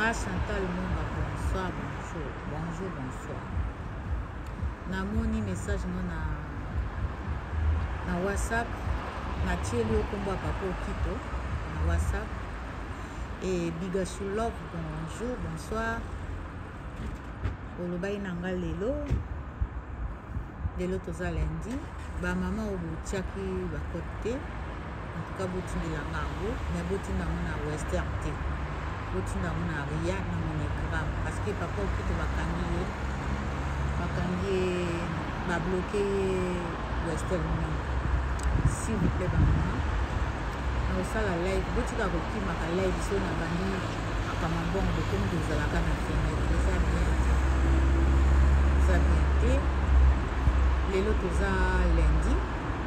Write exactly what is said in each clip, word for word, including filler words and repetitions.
Ah, Chantal Monga, bonsoir, bonjour, bonjour, bonsoir. Namoni message non na na WhatsApp, na tieli okombo papa Okito na WhatsApp. Et Bigasou Love, bonjour, bonsoir. Olobai nanga lelo. Lelo toza lundi. Ba mama oboutiaki ba côté. En tout cas botindi la ngango, mais botinda mona Western T. Botinda mona Ria na monogramme parce que papa Okito bakangi bakangi ba bloqué Western. S'il vous plaît ba mama. Na osala live botika kokima ka live so na bandi akama bon de comme des alaka na fenêtre ça bien. Ça bien. Lelo toza lundi.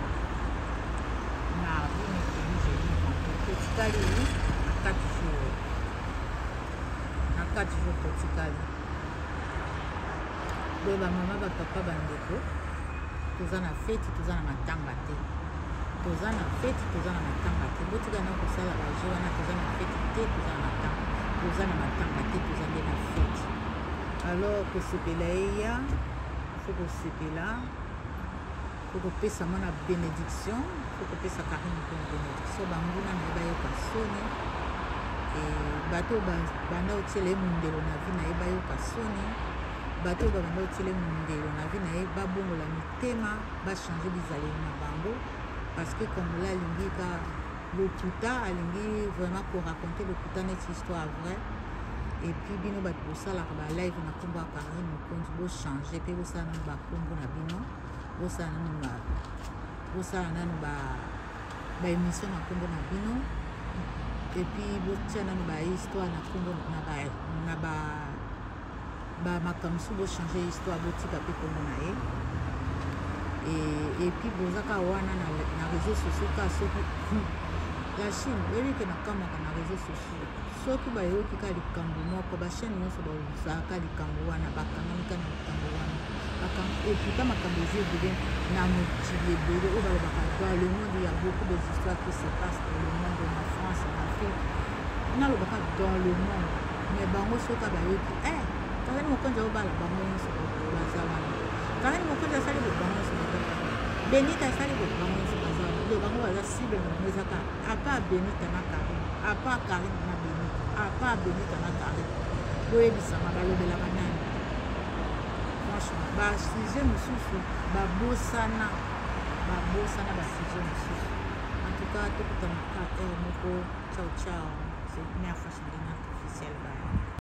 Mardi, mercredi, jeudi, vendredi. Totikali na quatre jours. Na quatre jours totikali. Boye ba mama ba papa bandeko. Toza na fête, toza na matanga te. Toza na fête, toza na matanga te. Botika na kosala ba jour na toza na fête te, toza na matanga. Toza na matanga te, toza na fête. Alors que sepela ya, faut que sepela faut que pesa mana bénédiction, faut que pesa Karine pour bénédiction. Banguna na ba yoka soni et bato ba banda otele mundelo na vie na eba yoka soni. Bato ba banda otele mundelo na vie na eba bongola mitema ba changer bizali na bango parce que comme là lingi ka le tuta alingi vraiment pour raconter le tuta net histoire vraie. Et puis bino ba tout la ba live na komba Karine Mukonzi bo changer pe bo ça na ba kombo na bino. Bosa nanu bosa nanu ba ba émission na kombo na bino et puis botia nanu ba histoire na kombo na ba na ba ba makamsu bo changer histoire botika pe kombo na ye et et puis bozaka wana na na réseaux sociaux ka soki la Chine bebi ke na kama na réseaux sociaux soki ba yoki ka likambo moko ba chaîne nyonso ba uzaka likambo wana ba kangami ka na likambo wana. Et puis quand ma camésée devient namotivé, dans le monde il y a beaucoup d'histoires qui se passent dans le monde, en France, en Afrique. On a le bac dans le monde. Mais bango soka bayoki. Eh, quand même on compte au bal, bango sur le bazar. Quand même on compte à salir le bango sur le bazar. Benita salir le bango sur le bazar. Le bango va cible dans les attaques. À part Benita na Karine, à part Karine na Benita, à part Benita na Karine. Boye bisama balo de la banane. Ba sujet mususu ba bosana ba bosana ba sujet mususu en tout cas tout le temps moko ciao ciao c'est une affaire officielle.